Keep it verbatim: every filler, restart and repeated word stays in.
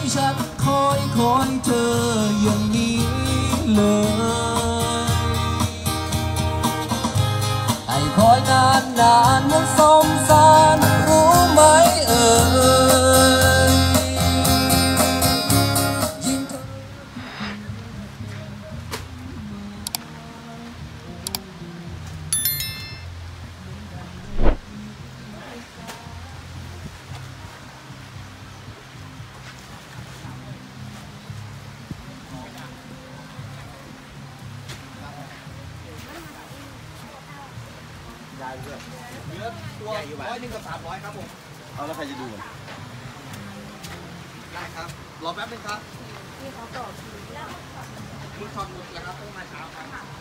ฉันคอยคอยเธออย่างนี้เลยให้คอยนานนานมันสมสารรู้ไหมเอ่ยยิ่งเธอได้เพื่อนเนื้อตัวร้อยหนึ่งกับสามร้อยครับผมเอาแล้วใครจะดูได้ครับรอแป๊บนึงครับที่เขาต่อคิวแล้วคุณทอนหมดแล้วครับต้องมาเช้าครับ